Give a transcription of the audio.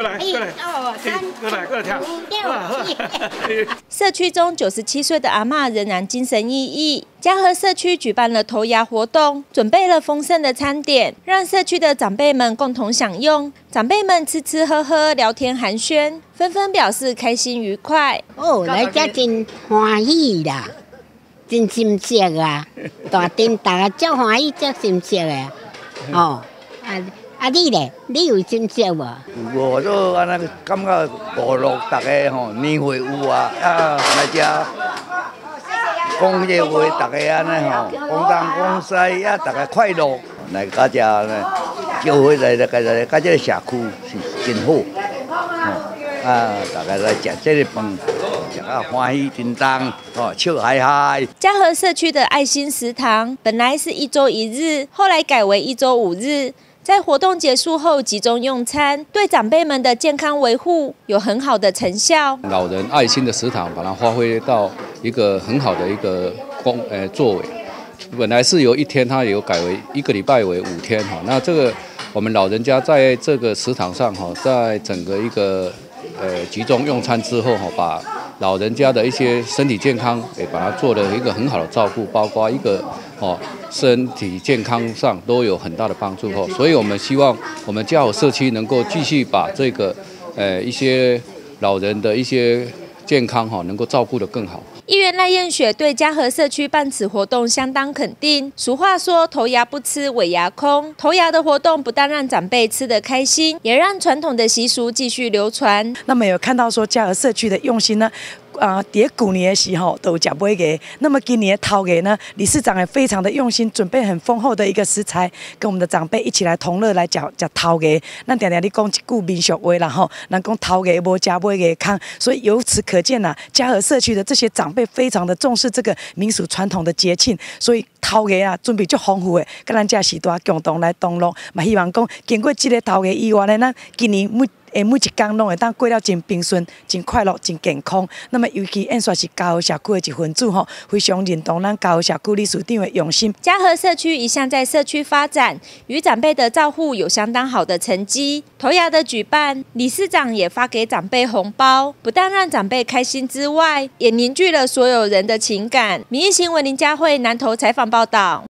来，过来，过来，过来跳。 社区中97岁的阿嬷仍然精神奕奕。嘉禾社区举办了头牙活动，准备了丰盛的餐点，让社区的长辈们共同享用。长辈们吃吃喝喝，聊天寒暄，纷纷表示开心愉快。 哦，来这真欢喜啦，真心切啊！大店大家真欢喜，真心切的。哦，你咧？你有心切无？ 有，我都安尼感觉部落大家吼年会有啊，来遮讲这话，大家安尼吼讲东讲西大家快乐来到遮呢，叫回来到这个社区是真好，大家来食这个饭，食啊欢喜真当，笑嗨嗨。 嘉禾社区的爱心食堂本来是1周1日，后来改为1周5日。在活动结束后集中用餐，对长辈们的健康维护有很好的成效。 老人爱心的食堂把它发挥到一个很好的一个作为。本来是由1天，它有改为1个礼拜为5天哈。那这个我们老人家在这个食堂上哈，在整个一个集中用餐之后哈，把老人家的一些身体健康也把它做了一个很好的照顾，包括一个身体健康上都有很大的帮助哦。所以我们希望我们嘉禾社区能够继续把这个一些老人的一些健康能够照顾得更好。 议员赖燕雪对嘉禾社区办此活动相当肯定。俗话说头牙不吃尾牙空，头牙的活动不但让长辈吃得开心，也让传统的习俗继续流传。 那么有看到说嘉禾社区的用心呢？在旧年的时候都有吃尾牙，那么今年的头牙呢，理事长也非常的用心，准备很丰厚的一个食材，跟我们的长辈一起来同乐来吃头牙。咱常常咧讲一句民俗话啦吼，人讲头牙无吃尾牙空，所以由此可见呐，嘉禾社区的这些长辈非常的重视这个民俗传统的节庆，所以头牙准备足丰富的，跟咱这时代共同来同乐，嘛希望讲经过这个头牙以外呢，咱今年每一天拢会当过了真平顺、真快乐、真健康。那么尤其演算是嘉禾社区的一份子吼，非常认同咱嘉禾社区理事长的用心。 嘉禾社区一向在社区发展与长辈的照护有相当好的成绩。头牙的举办，理事长也发给长辈红包，不但让长辈开心之外，也凝聚了所有人的情感。民意新闻林佳慧南投采访报道。